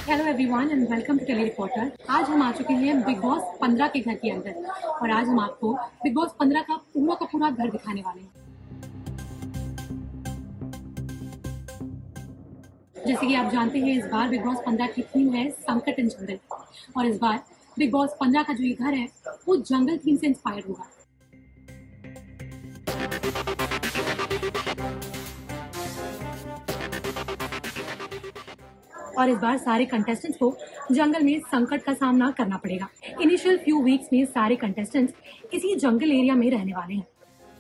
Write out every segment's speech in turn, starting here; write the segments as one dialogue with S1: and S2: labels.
S1: Hello everyone and welcome to Tele Reporter. आज हम आ चुके हैं बिग बॉस 15 के घर के अंदर और आज हम आपको बिग बॉस 15 का पूरा घर दिखाने वाले हैं। जैसे कि आप जानते हैं, इस बार बिग बॉस 15 की थीम है संकट इन जंगल और इस बार बिग बॉस 15 का जो ये घर है वो जंगल थीम से इंस्पायर होगा। और इस बार सारे कंटेस्टेंट्स को जंगल में संकट का सामना करना पड़ेगा। इनिशियल फ्यू वीक्स में सारे कंटेस्टेंट्स इसी जंगल एरिया में रहने वाले हैं।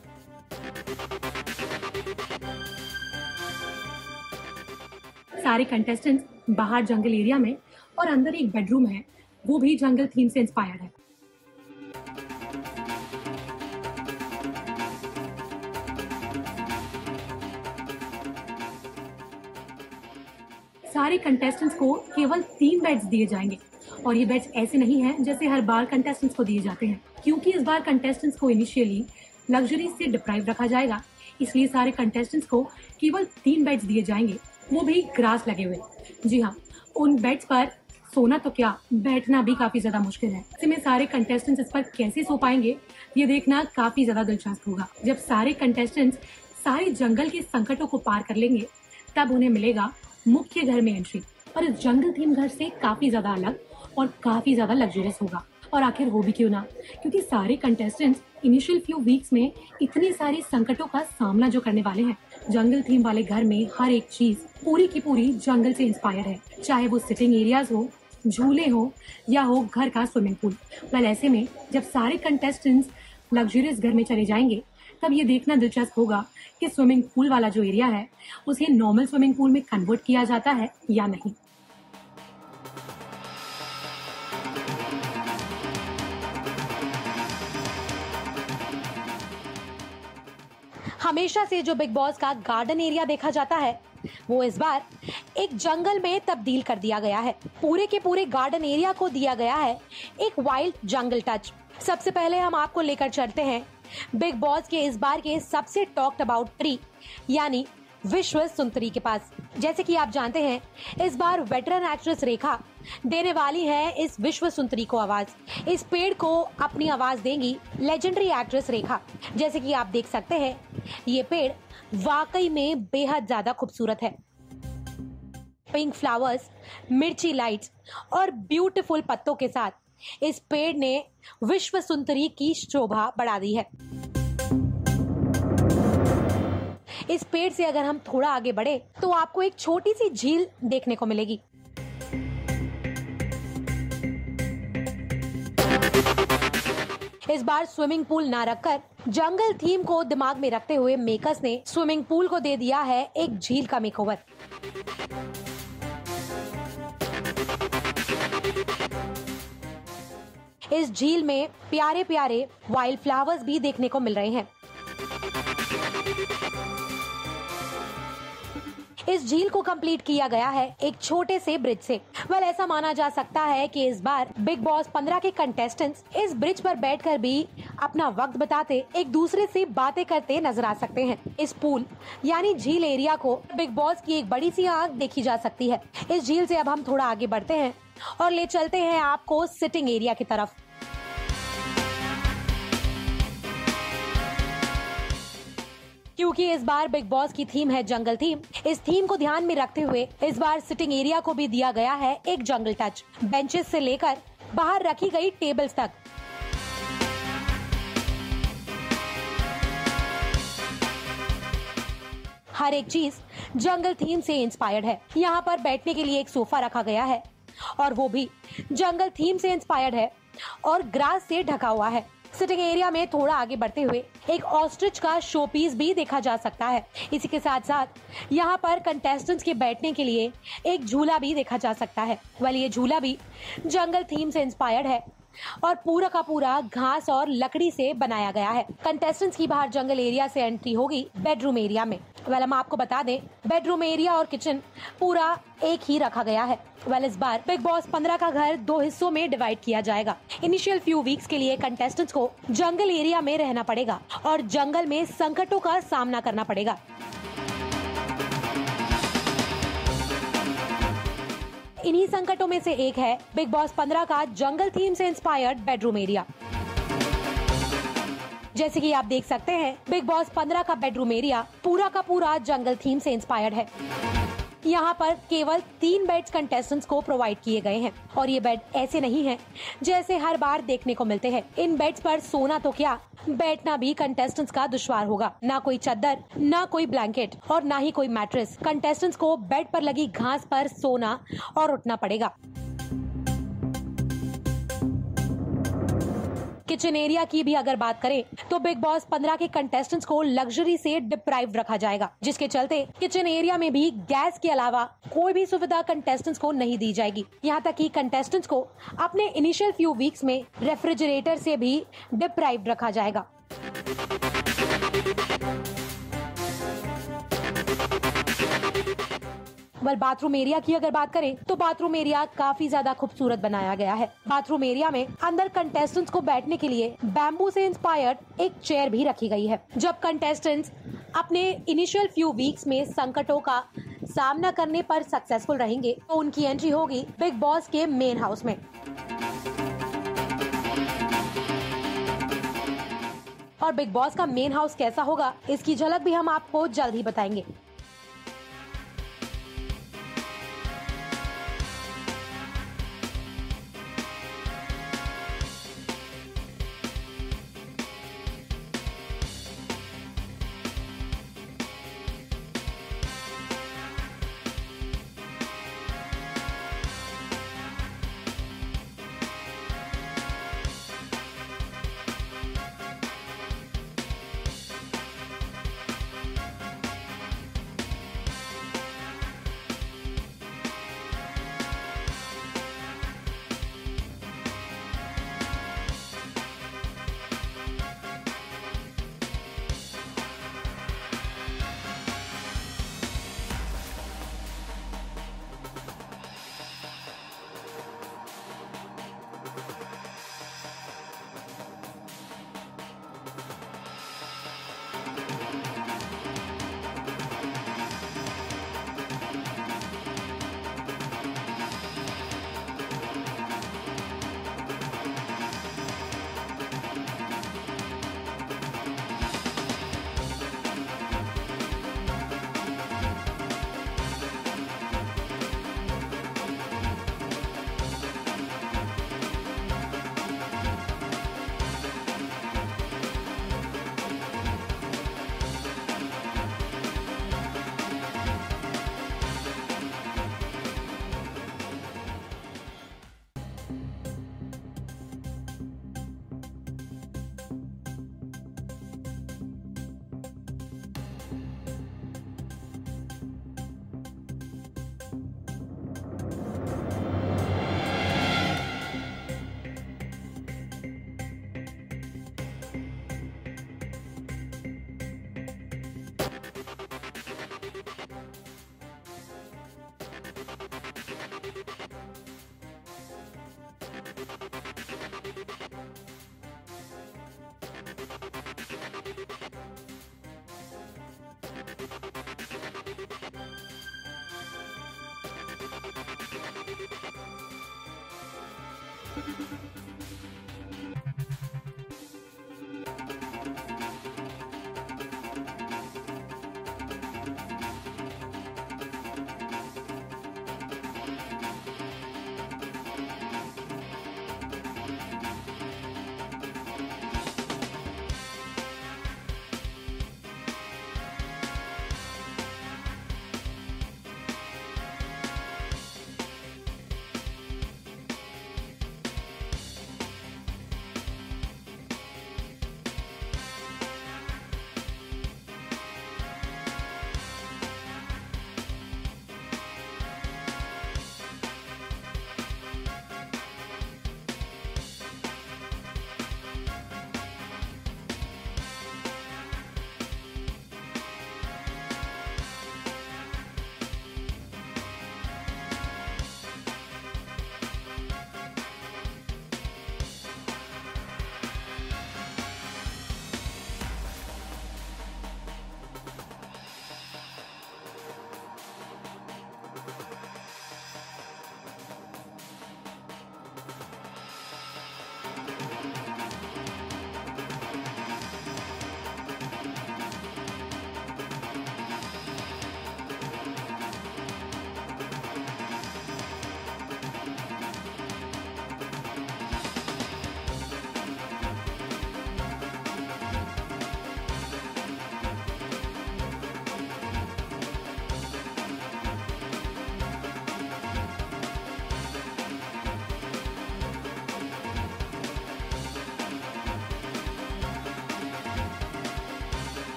S1: सारे कंटेस्टेंट्स बाहर जंगल एरिया में और अंदर एक बेडरूम है, वो भी जंगल थीम से इंस्पायर्ड है। सारे कंटेस्टेंट्स को केवल 3 बेड्स दिए जाएंगे और ये बेड्स ऐसे नहीं हैं जैसे हर बार कंटेस्टेंट्स को दिए जाते हैं, क्योंकि इस बार कंटेस्टेंट्स को इनिशियली लग्जरी से डिप्राइव रखा जाएगा। इसलिए सारे कंटेस्टेंट्स को केवल 3 बेड्स दिए जाएंगे, वो भी ग्रास लगे हुए। जी हाँ, उन बेड्स पर सोना तो क्या, बैठना भी काफी ज्यादा मुश्किल है। ऐसे में सारे कंटेस्टेंट्स इस पर कैसे सो पाएंगे, ये देखना काफी ज्यादा दिलचस्प होगा। जब सारे कंटेस्टेंट्स सारे जंगल के संकटों को पार कर लेंगे तब उन्हें मिलेगा मुख्य घर में एंट्री और इस जंगल थीम घर से काफी ज्यादा अलग और काफी ज्यादा लग्जरियस होगा। और आखिर वो भी क्यों ना, क्योंकि सारे कंटेस्टेंट्स इनिशियल फ्यू वीक्स में इतनी सारी संकटों का सामना जो करने वाले हैं। जंगल थीम वाले घर में हर एक चीज पूरी की पूरी जंगल से इंस्पायर है, चाहे वो सिटिंग एरियाज हो, झूले हो या हो घर का स्विमिंग पूल। वेल, ऐसे में जब सारे कंटेस्टेंट्स लग्जरियस घर में चले जाएंगे तब ये देखना दिलचस्प होगा कि स्विमिंग पूल वाला जो एरिया है उसे नॉर्मल स्विमिंग पूल में कन्वर्ट किया जाता है या नहीं।
S2: हमेशा से जो बिग बॉस का गार्डन एरिया देखा जाता है वो इस बार एक जंगल में तब्दील कर दिया गया है। पूरे के पूरे गार्डन एरिया को दिया गया है एक वाइल्ड जंगल टच। सबसे पहले हम आपको लेकर चलते हैं बिग बॉस के इस बार के सबसे टॉक्ड अबाउट ट्री यानी विश्व सुंदरी के पास। जैसे कि आप जानते हैं, इस बार वेटरन एक्ट्रेस रेखा देने वाली है इस विश्व सुंदरी को आवाज। इस पेड़ को अपनी आवाज देंगी लेजेंडरी एक्ट्रेस रेखा। जैसे कि आप देख सकते हैं, ये पेड़ वाकई में बेहद ज्यादा खूबसूरत है। पिंक फ्लावर्स, मिर्ची लाइट्स और ब्यूटीफुल पत्तों के साथ इस पेड़ ने विश्व सुंदरी की शोभा बढ़ा दी है। इस पेड़ से अगर हम थोड़ा आगे बढ़े तो आपको एक छोटी सी झील देखने को मिलेगी। इस बार स्विमिंग पूल ना रखकर जंगल थीम को दिमाग में रखते हुए मेकर्स ने स्विमिंग पूल को दे दिया है एक झील का मेकओवर। इस झील में प्यारे प्यारे वाइल्ड फ्लावर्स भी देखने को मिल रहे हैं। इस झील को कंप्लीट किया गया है एक छोटे से ब्रिज से। वेल, ऐसा माना जा सकता है कि इस बार बिग बॉस 15 के कंटेस्टेंट्स इस ब्रिज पर बैठकर भी अपना वक्त बताते, एक दूसरे से बातें करते नजर आ सकते हैं। इस पूल यानी झील एरिया को बिग बॉस की एक बड़ी सी आंख देखी जा सकती है। इस झील से अब हम थोड़ा आगे बढ़ते हैं और ले चलते हैं आपको सिटिंग एरिया की तरफ। क्योंकि इस बार बिग बॉस की थीम है जंगल थीम, इस थीम को ध्यान में रखते हुए इस बार सिटिंग एरिया को भी दिया गया है एक जंगल टच। बेंचेस से लेकर बाहर रखी गई टेबल्स तक हर एक चीज जंगल थीम से इंस्पायर्ड है। यहाँ पर बैठने के लिए एक सोफा रखा गया है और वो भी जंगल थीम से इंस्पायर्ड है और ग्रास से ढका हुआ है। सिटिंग एरिया में थोड़ा आगे बढ़ते हुए एक ऑस्ट्रिच का शो पीस भी देखा जा सकता है। इसी के साथ साथ यहाँ पर कंटेस्टेंट्स के बैठने के लिए एक झूला भी देखा जा सकता है। वेल, ये झूला भी जंगल थीम से इंस्पायर्ड है और पूरा का पूरा घास और लकड़ी से बनाया गया है। कंटेस्टेंट्स की बाहर जंगल एरिया से एंट्री होगी बेडरूम एरिया में। वेल, हम आपको बता दें, बेडरूम एरिया और किचन पूरा एक ही रखा गया है। वेल, इस बार बिग बॉस 15 का घर 2 हिस्सों में डिवाइड किया जाएगा। इनिशियल फ्यू वीक्स के लिए कंटेस्टेंट्स को जंगल एरिया में रहना पड़ेगा और जंगल में संकटों का सामना करना पड़ेगा। इन्हीं इन्हीं संकटों में से एक है बिग बॉस 15 का जंगल थीम से इंस्पायर्ड बेडरूम एरिया। जैसे कि आप देख सकते हैं, बिग बॉस 15 का बेडरूम एरिया पूरा का पूरा जंगल थीम से इंस्पायर्ड है। यहाँ पर केवल 3 बेड्स कंटेस्टेंट्स को प्रोवाइड किए गए हैं और ये बेड ऐसे नहीं हैं जैसे हर बार देखने को मिलते हैं। इन बेड्स पर सोना तो क्या, बैठना भी कंटेस्टेंट्स का दुश्वार होगा। ना कोई चादर, ना कोई ब्लैंकेट और ना ही कोई मैट्रेस। कंटेस्टेंट्स को बेड पर लगी घास पर सोना और उठना पड़ेगा। किचन एरिया की भी अगर बात करें तो बिग बॉस 15 के कंटेस्टेंट्स को लग्जरी से डिप्राइव रखा जाएगा, जिसके चलते किचन एरिया में भी गैस के अलावा कोई भी सुविधा कंटेस्टेंट्स को नहीं दी जाएगी। यहाँ तक कि कंटेस्टेंट्स को अपने इनिशियल फ्यू वीक्स में रेफ्रिजरेटर से भी डिप्राइव रखा जाएगा। बाथरूम एरिया की अगर बात करें तो बाथरूम एरिया काफी ज्यादा खूबसूरत बनाया गया है। बाथरूम एरिया में अंदर कंटेस्टेंट्स को बैठने के लिए बैम्बू से इंस्पायर्ड एक चेयर भी रखी गई है। जब कंटेस्टेंट्स अपने इनिशियल फ्यू वीक्स में संकटों का सामना करने पर सक्सेसफुल रहेंगे तो उनकी एंट्री होगी बिग बॉस के मेन हाउस में। और बिग बॉस का मेन हाउस कैसा होगा, इसकी झलक भी हम आपको जल्द ही बताएंगे।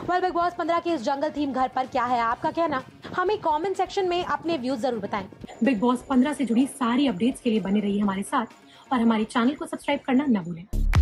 S2: बिग बॉस 15 के इस जंगल थीम घर पर क्या है आपका कहना, हमें कमेंट सेक्शन में अपने व्यूज जरूर बताएं।
S1: बिग बॉस 15 से जुड़ी सारी अपडेट्स के लिए बने रहिए हमारे साथ और हमारे चैनल को सब्सक्राइब करना न भूलें।